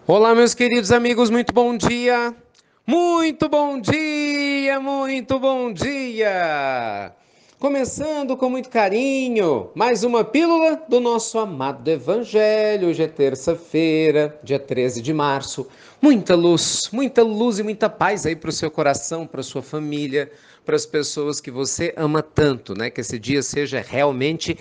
Olá, meus queridos amigos, muito bom dia! Muito bom dia, muito bom dia! Começando com muito carinho, mais uma pílula do nosso amado Evangelho. Hoje é terça-feira, dia 13 de março. Muita luz e muita paz aí para o seu coração, para a sua família, para as pessoas que você ama tanto, né? Que esse dia seja realmente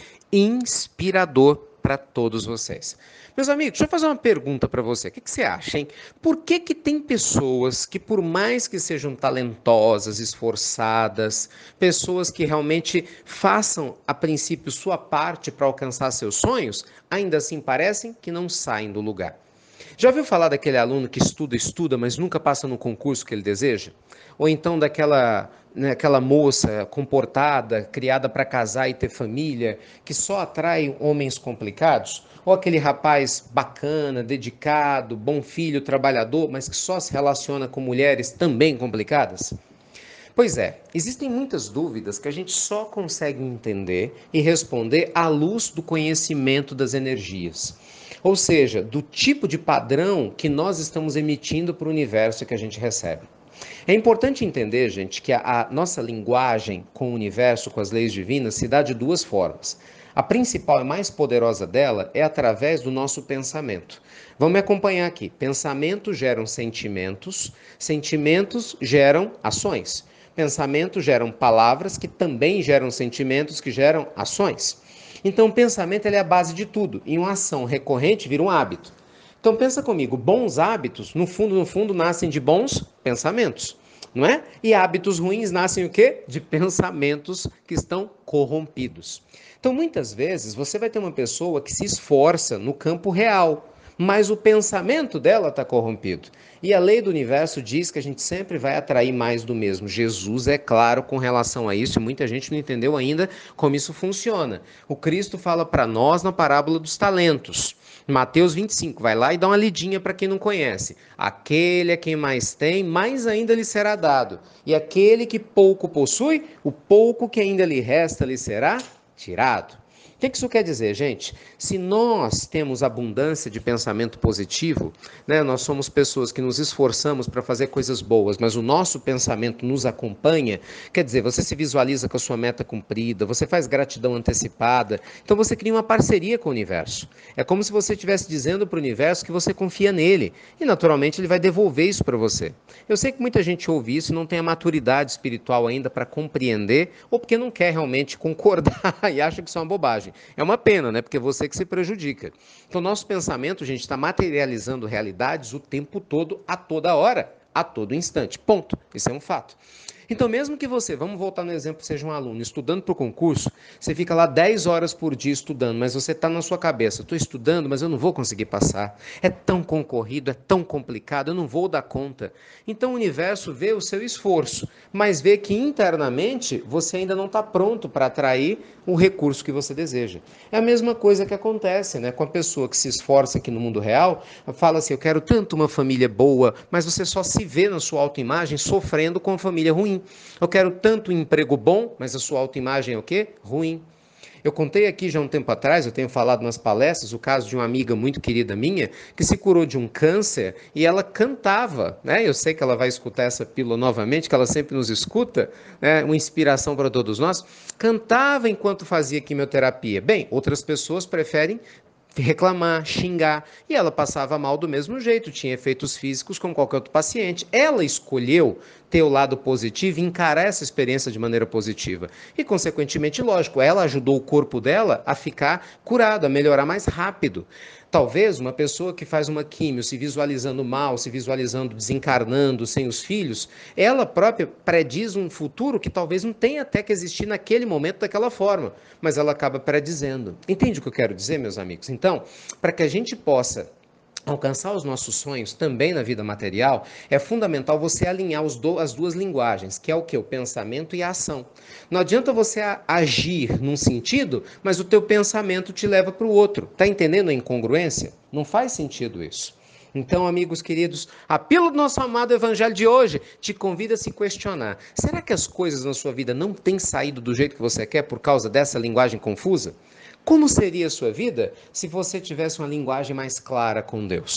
inspirador para todos vocês. Meus amigos, deixa eu fazer uma pergunta para você. O que você acha, hein? Por que tem pessoas que, por mais que sejam talentosas, esforçadas, pessoas que realmente façam, a princípio, sua parte para alcançar seus sonhos, ainda assim parecem que não saem do lugar? Já ouviu falar daquele aluno que estuda, mas nunca passa no concurso que ele deseja? Ou então daquela, né, aquela moça comportada, criada para casar e ter família, que só atrai homens complicados? Ou aquele rapaz bacana, dedicado, bom filho, trabalhador, mas que só se relaciona com mulheres também complicadas? Pois é, existem muitas dúvidas que a gente só consegue entender e responder à luz do conhecimento das energias. Ou seja, do tipo de padrão que nós estamos emitindo para o universo que a gente recebe. É importante entender, gente, que a nossa linguagem com o universo, com as leis divinas, se dá de duas formas. A principal e mais poderosa dela é através do nosso pensamento. Vamos me acompanhar aqui. Pensamentos geram sentimentos, sentimentos geram ações. Pensamentos geram palavras que também geram sentimentos que geram ações. Então, o pensamento é a base de tudo. E uma ação recorrente vira um hábito. Então, pensa comigo, bons hábitos, no fundo, nascem de bons pensamentos, não é? E hábitos ruins nascem o quê? De pensamentos que estão corrompidos. Então, muitas vezes, você vai ter uma pessoa que se esforça no campo real, mas o pensamento dela está corrompido. E a lei do universo diz que a gente sempre vai atrair mais do mesmo. Jesus é claro com relação a isso, e muita gente não entendeu ainda como isso funciona. O Cristo fala para nós na parábola dos talentos. Mateus 25, vai lá e dá uma lidinha para quem não conhece. Aquele a quem mais tem, mais ainda lhe será dado. E aquele que pouco possui, o pouco que ainda lhe resta lhe será tirado. O que isso quer dizer, gente? Se nós temos abundância de pensamento positivo, né, nós somos pessoas que nos esforçamos para fazer coisas boas, mas o nosso pensamento nos acompanha, quer dizer, você se visualiza com a sua meta cumprida, você faz gratidão antecipada, então você cria uma parceria com o universo. É como se você estivesse dizendo para o universo que você confia nele, e naturalmente ele vai devolver isso para você. Eu sei que muita gente ouve isso e não tem a maturidade espiritual ainda para compreender, ou porque não quer realmente concordar e acha que isso é uma bobagem. É uma pena, né? Porque é você que se prejudica. Então, nosso pensamento, gente, está materializando realidades o tempo todo, a toda hora, a todo instante. Ponto. Isso é um fato. Então, mesmo que você, vamos voltar no exemplo, seja um aluno estudando para o concurso, você fica lá 10 horas por dia estudando, mas você está na sua cabeça, estou estudando, mas eu não vou conseguir passar. É tão concorrido, é tão complicado, eu não vou dar conta. Então, o universo vê o seu esforço, mas vê que internamente você ainda não está pronto para atrair o recurso que você deseja. É a mesma coisa que acontece, né, com a pessoa que se esforça aqui no mundo real, fala assim, eu quero tanto uma família boa, mas você só se vê na sua autoimagem sofrendo com uma família ruim. Eu quero tanto um emprego bom, mas a sua autoimagem é o quê? Ruim. Eu contei aqui já um tempo atrás, eu tenho falado nas palestras, o caso de uma amiga muito querida minha, que se curou de um câncer e ela cantava, né? Eu sei que ela vai escutar essa pílula novamente, que ela sempre nos escuta, né? Uma inspiração para todos nós. Cantava enquanto fazia quimioterapia. Bem, outras pessoas preferem reclamar, xingar, e ela passava mal do mesmo jeito, tinha efeitos físicos como qualquer outro paciente. Ela escolheu ter o lado positivo e encarar essa experiência de maneira positiva. E, consequentemente, lógico, ela ajudou o corpo dela a ficar curado, a melhorar mais rápido. Talvez uma pessoa que faz uma químio se visualizando mal, se visualizando desencarnando, sem os filhos, ela própria prediz um futuro que talvez não tenha até que existir naquele momento daquela forma, mas ela acaba predizendo. Entende o que eu quero dizer, meus amigos? Então, para que a gente possa alcançar os nossos sonhos também na vida material, é fundamental você alinhar as duas linguagens, que é o que? O pensamento e a ação. Não adianta você agir num sentido, mas o teu pensamento te leva para o outro. Tá entendendo a incongruência? Não faz sentido isso. Então, amigos queridos, a pílula do nosso amado evangelho de hoje te convida a se questionar. Será que as coisas na sua vida não têm saído do jeito que você quer por causa dessa linguagem confusa? Como seria a sua vida se você tivesse uma linguagem mais clara com Deus?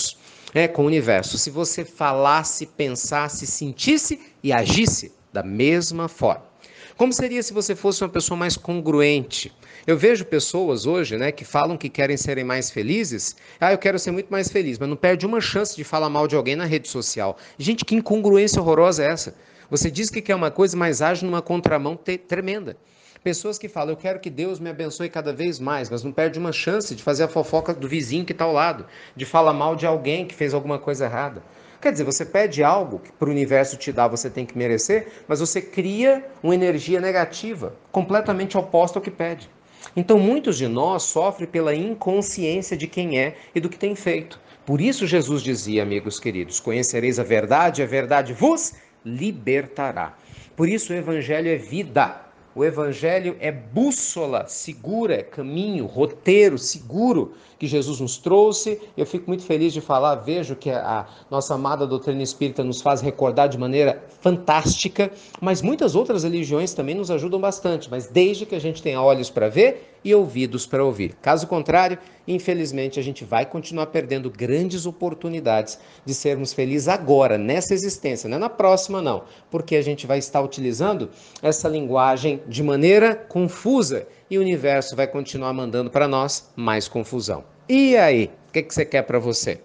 com o universo. Se você falasse, pensasse, sentisse e agisse da mesma forma. Como seria se você fosse uma pessoa mais congruente? Eu vejo pessoas hoje, né, que falam que querem serem mais felizes. Eu quero ser muito mais feliz, mas não perde uma chance de falar mal de alguém na rede social. Gente, que incongruência horrorosa é essa? Você diz que quer uma coisa, mas age numa contramão tremenda. Pessoas que falam, eu quero que Deus me abençoe cada vez mais, mas não perde uma chance de fazer a fofoca do vizinho que está ao lado, de falar mal de alguém que fez alguma coisa errada. Quer dizer, você pede algo que para o universo te dar, você tem que merecer, mas você cria uma energia negativa, completamente oposta ao que pede. Então, muitos de nós sofrem pela inconsciência de quem é e do que tem feito. Por isso, Jesus dizia, amigos queridos: conhecereis a verdade vos libertará. Por isso, o Evangelho é vida. O Evangelho é bússola segura, é caminho, roteiro seguro que Jesus nos trouxe. Eu fico muito feliz de falar, vejo que a nossa amada doutrina espírita nos faz recordar de maneira fantástica, mas muitas outras religiões também nos ajudam bastante, mas desde que a gente tenha olhos para ver e ouvidos para ouvir. Caso contrário, infelizmente, a gente vai continuar perdendo grandes oportunidades de sermos felizes agora, nessa existência, não é na próxima não, porque a gente vai estar utilizando essa linguagem de maneira confusa e o universo vai continuar mandando para nós mais confusão. E aí, o que você quer para você?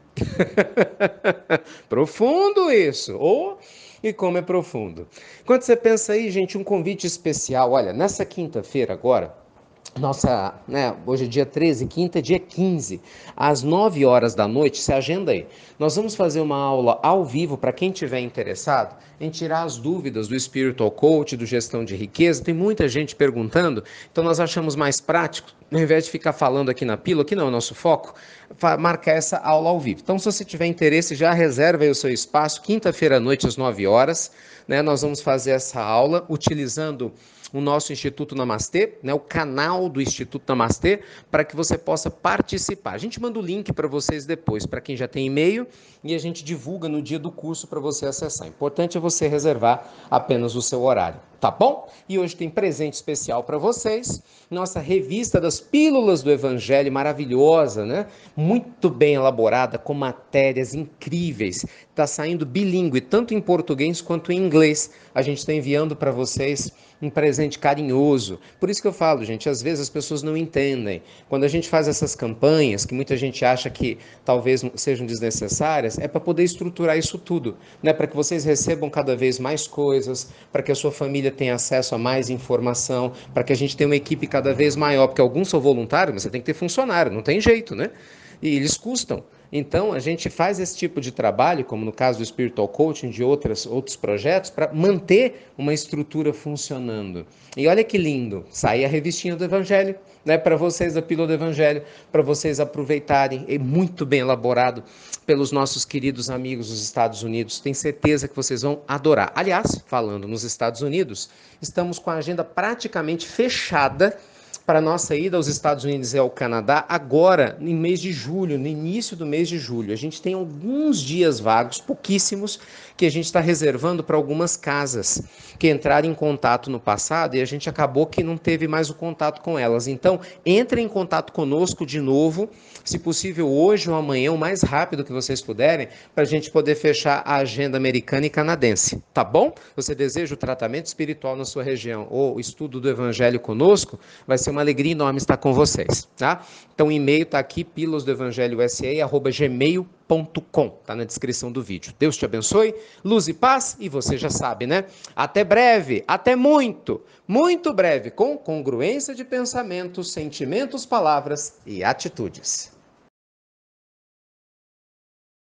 Profundo isso! E como é profundo. Quando você pensa aí, gente, um convite especial. Olha, nessa quinta-feira agora, hoje é dia 13, quinta é dia 15, às 9 horas da noite, se agenda aí. Nós vamos fazer uma aula ao vivo para quem tiver interessado em tirar as dúvidas do Spiritual Coach, do Gestão de Riqueza. Tem muita gente perguntando, então nós achamos mais prático, ao invés de ficar falando aqui na pílula, que não é o nosso foco, marcar essa aula ao vivo. Então, se você tiver interesse, já reserva aí o seu espaço, quinta-feira à noite, às 9 horas, né? Nós vamos fazer essa aula utilizando o nosso Instituto Namastê, né, o canal do Instituto Namastê, para que você possa participar. A gente manda o link para vocês depois, para quem já tem e-mail, e a gente divulga no dia do curso para você acessar. Importante é você reservar apenas o seu horário, tá bom? E hoje tem presente especial para vocês, nossa revista das Pílulas do Evangelho, maravilhosa, né? Muito bem elaborada, com matérias incríveis. Está saindo bilíngue, tanto em português quanto em inglês. A gente está enviando para vocês um presente carinhoso. Por isso que eu falo, gente, às vezes as pessoas não entendem. Quando a gente faz essas campanhas, que muita gente acha que talvez sejam desnecessárias, é para poder estruturar isso tudo, né? Para que vocês recebam cada vez mais coisas, para que a sua família tenha acesso a mais informação, para que a gente tenha uma equipe cada vez maior, porque alguns são voluntários, mas você tem que ter funcionário, não tem jeito, né? E eles custam. Então, a gente faz esse tipo de trabalho, como no caso do Spiritual Coaching, de outros projetos, para manter uma estrutura funcionando. E olha que lindo, sai a revistinha do Evangelho, né, para vocês, a Pílula do Evangelho, para vocês aproveitarem, é muito bem elaborado pelos nossos queridos amigos dos Estados Unidos, tenho certeza que vocês vão adorar. Aliás, falando nos Estados Unidos, estamos com a agenda praticamente fechada para a nossa ida aos Estados Unidos e ao Canadá agora, no mês de julho, no início do mês de julho. A gente tem alguns dias vagos, pouquíssimos, que a gente está reservando para algumas casas que entraram em contato no passado e a gente acabou que não teve mais o contato com elas. Então, entre em contato conosco de novo, se possível hoje ou amanhã, o mais rápido que vocês puderem, para a gente poder fechar a agenda americana e canadense, tá bom? Você deseja o tratamento espiritual na sua região ou o estudo do Evangelho conosco, vai ser uma alegria enorme estar com vocês, tá? Então o e-mail está aqui, pilasdoevangelho.sa@gmail.com, tá na descrição do vídeo. Deus te abençoe, luz e paz, e você já sabe, né? Até breve, até muito, muito breve, com congruência de pensamentos, sentimentos, palavras e atitudes.